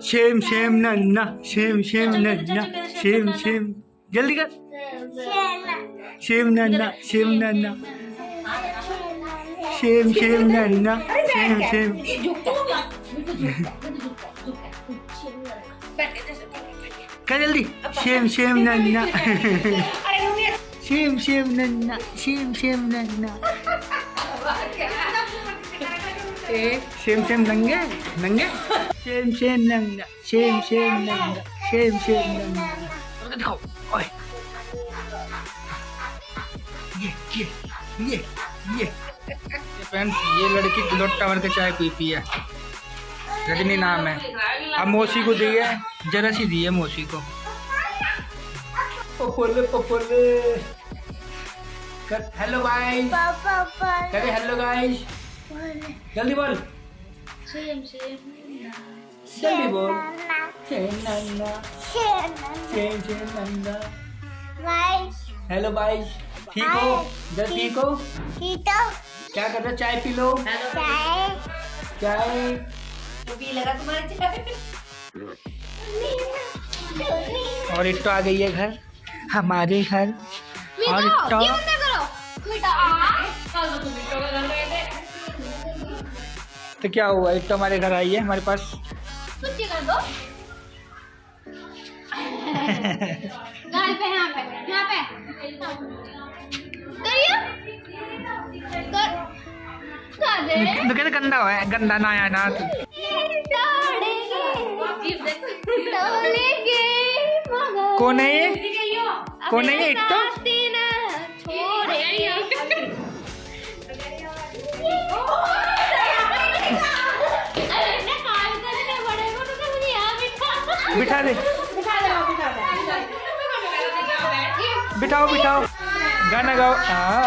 Shem shame नन्ना, shame shame नन्ना, shame shame, जल्दी कर। शेम नन्ना, शेम नन्ना, शेम शेम नन्ना, शेम शेम। क्या जल्दी? शेम शेम नन्ना, शेम शेम नन्ना, शेम शेम नन्ना, शेम शेम नंगे नंगे, शेम शेम नंगा, शेम शेम नंगा, शेम शेम नंगा। दिखाओ ओए, ये फ्रेंड्स, ये लड़की ग्लोट टावर के चाय पीती है। रजनी नाम है। अब मौसी को दी है, जरा सी दी है मौसी को। पपोले पपोले। हेलो गाइस, करे हेलो गाइस, जल्दी बोल, जल्दी बोल। हेलो गाइस, ठीक हो? जब ठीक हो? क्या कर रहे हो? चाय पी लो। चाय पी लगा तुम्हारे चाय। और इट्टो आ गई है घर, हमारे घर। और इट्टो तो क्या हुआ, इट्टो हमारे घर आई है, हमारे पास। कर दो। यहाँ पे तो कहते गंदा हुआ है, गंदा ना आया ना। कौन है ये? कौन है ये? इट्टो बिठा दे, बिठाओ बिठाओ, गाना गाओ।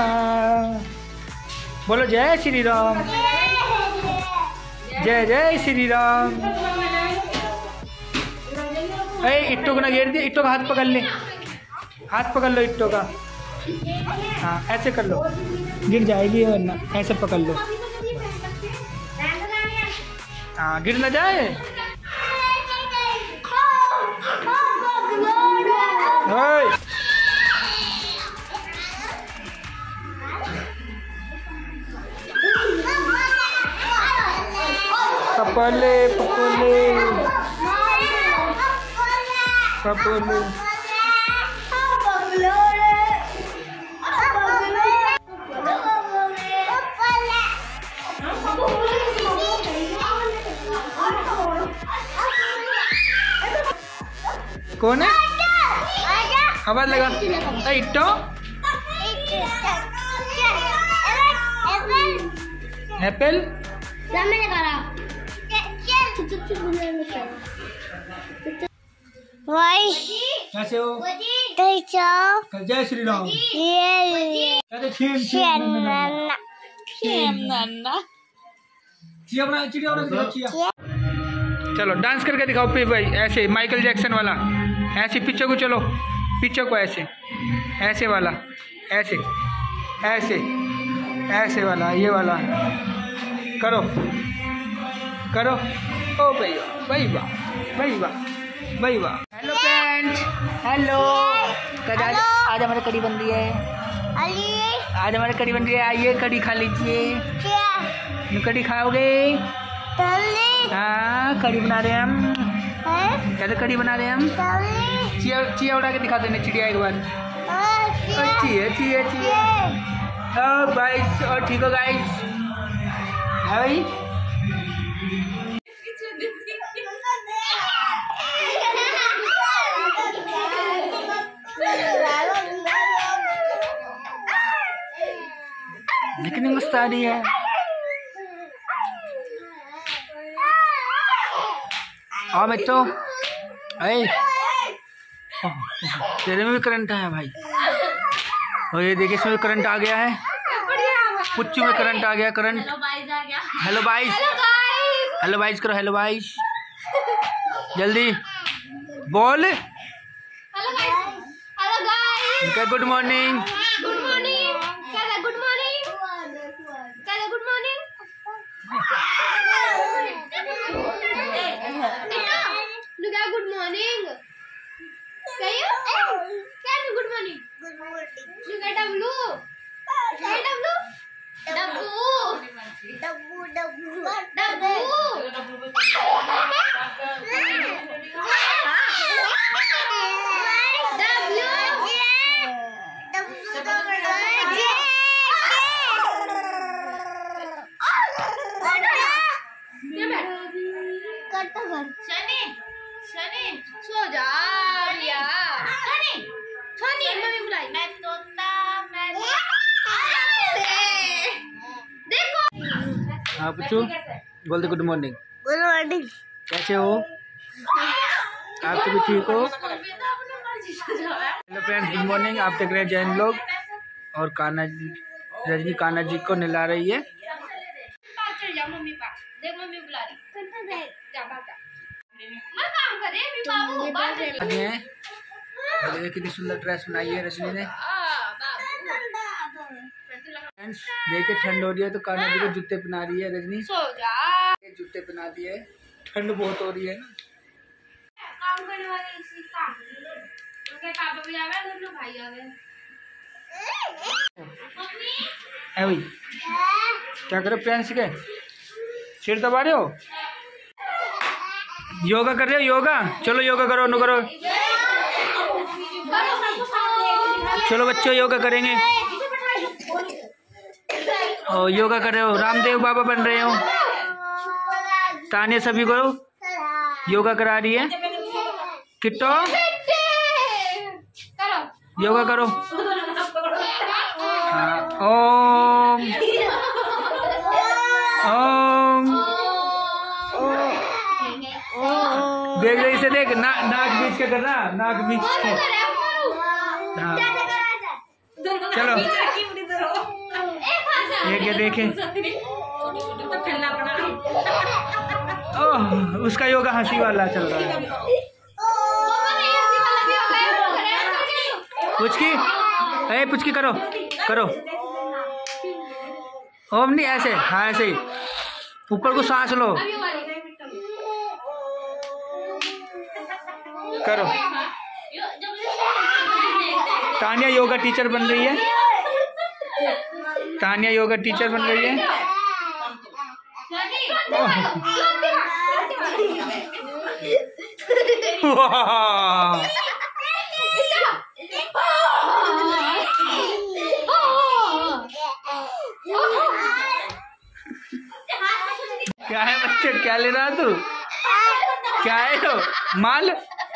बोलो जय श्री राम, जय जय श्री राम। अरे इट्टो को ना घेर दिया, इट्टो का हाथ पकड़ ले, हाथ पकड़ लो इट्टो का। हाँ ऐसे कर लो, गिर जाएगी वरना, ऐसे पकड़ लो। हाँ गिर ना जाए। पपोले पपोले पपोले। कौन है? आवाज लगा। इट्टो एप्पल कैसे हो? जय श्री राम। चलो डांस करके दिखाओ भाई, ऐसे माइकल जैक्सन वाला। ऐसे पीछे को चलो, पीछे को ऐसे, ऐसे वाला, ऐसे ऐसे ऐसे वाला, ये वाला करो करो। ओ भैया, भाई वाह, भाई वाह, भाई वाह। Hello friends, hello. आज हमारी कड़ी बन रही है, आज हमारी कड़ी बन रही है। आइए कड़ी खा लीजिए। कड़ी खाओगे? हाँ कड़ी बना रहे हैं हम। क्या कड़ी बना रहे हैं हम? चिया उड़ा के दिखा देने चिड़िया एक बार। अच्छी है, अच्छी है, अच्छी है। गाइस, और ठीक हो गाइस? है भाई। कितनी मस्त आ रही है। और मैं तो तेरे में भी करंट आया भाई। और ये देखिए इसमें करंट आ गया है, पुच्चू में करंट आ गया, करंट। हेलो बाइस, हेलो बाइस करो, हेलो बाइस जल्दी बोल। Good morning, good morning, good morning, good morning. Good morning कहियो क्या good morning you get W W Shani Shani सो जा यार शनि शनि मम्मी बुलाई मैं तोता मैं देखो। हाँ पुच्चू बोल दे गुड मॉर्निंग। Good morning. कैसे हो आप? तो भी ठीक हो? Hello friends, good morning. आप देख रहे हैं जैन लोग और कान्हा जी, रजनी कान्हा जी को नहला रही है। मम्मी पास देख मम्मी बुला रही जा भागा मैं काम करे भी बाबू बात है देखिए कितनी सुंदर ड्रेस बनाई है रजनी ने। फ्रेंड्स देखिए ठंड हो रही है तो कान्हा जी को जूते पहना रही है रजनी। सो जा जूते पहना दिए, ठंड बहुत हो रही है ना। काम करने वाले इसी काम उनके पापा भी आवे और लोग भाई आवे। मम्मी है भाई क्या करो प्रियांश के सिर दबा रहे हो? योगा कर रहे हो? योगा चलो योगा करो नो करो। चलो बच्चों योगा करेंगे। और योगा कर रहे हो, रामदेव बाबा बन रहे हो। तानिया सभी को योगा करा रही है। किट्टो योगा करो। हाँ ओम ओम देख रहे इसे देख नाक बीच के करना, नाक बीच के। हाँ चलो ये देखे ओह उसका योगा हंसी वाला चल रहा है। पुचकी करो करो। ओम नहीं ऐसे, हाँ ऐसे ही ऊपर को सांस लो करो। तानिया योगा टीचर बन रही है। तानिया योगा टीचर बन रही है। क्या है बच्चे, क्या ले रहा तू? क्या है तो माल?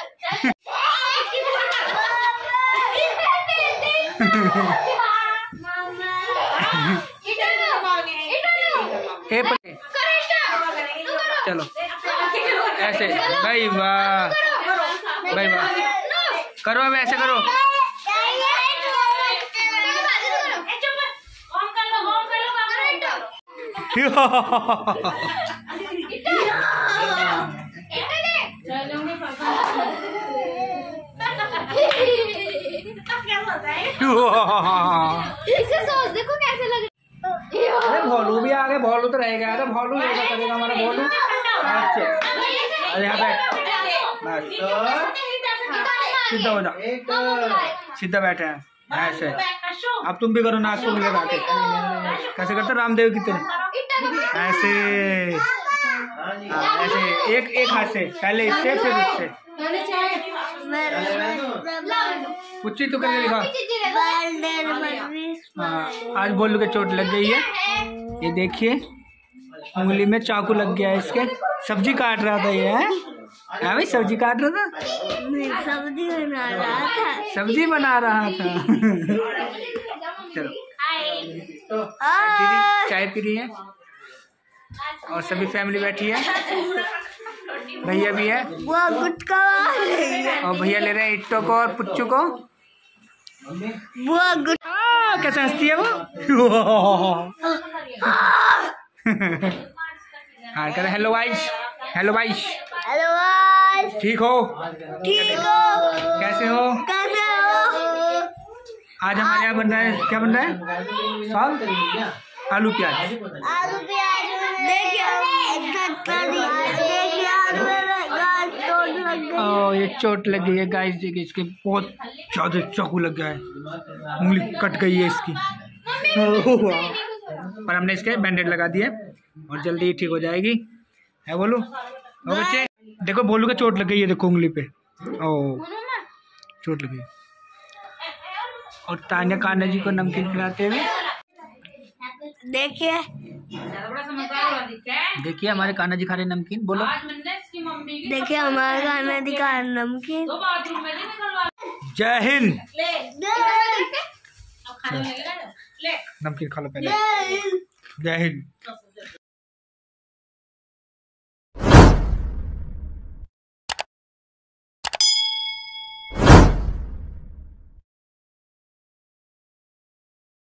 चलो ऐसे भाई वाह भाई वाह करो। अब ऐसे करो। इसे सोच देखो कैसे लग रहा। अरे भोलू भी आ गए। भोलू तो रहेगा। अरे भोलू योगा करेगा हमारा भोलू। अच्छा अरे यहाँ बैठ बस सीधा हो जा, सीधा बैठे हैं ऐसे। अब तुम भी करो नाक को लगा के। कैसे करते रामदेव की तरह ऐसे। ऐसे एक एक हाथ से, पहले इससे फिर इससे। पुच्ची तो करके दिखा। हाँ आज बोलू के चोट लग गई है। ये देखिए उंगली में चाकू लग गया है इसके। सब्जी काट रहा था ये है। हाँ भाई सब्जी काट रहा था। सब्जी बना रहा था। सब्जी बना रहा था। चलो चाय पी रही है और सभी फैमिली बैठी है। भैया भी है वो गुटका और भैया ले रहे हैं इट्टो को और पुच्चू को। वो कैसे हंसती है वो। हाँ कर hello guys. Hello guys. Hello guys. ठीक हो? ठीक हो? कैसे हो? कैसे हो? आज हमारे यहाँ बन रहा है, क्या बन रहा है? साग आलू प्याज। आलू प्याज देखिए ये चोट लग गई है गाइस, देखिए इसके बहुत ज़्यादा चाकू लग गया है, उंगली कट गई है इसकी। पर हमने इसके बैंडेड लगा दिए और जल्दी ही ठीक हो जाएगी, है बोलू। और बच्चे देखो बोलू का चोट लग गई है, देखो उंगली पे, ओ चोट लग गई। और तान्या कान्हा जी को नमकीन खिलाते हुए, देखिए देखिए हमारे कान्हा जी खा रहे नमकीन, बोलो। देखिए हमारा खाना दिखा नमकीन। जय हिंद। नमकीन खा लो पहले। जय हिंद।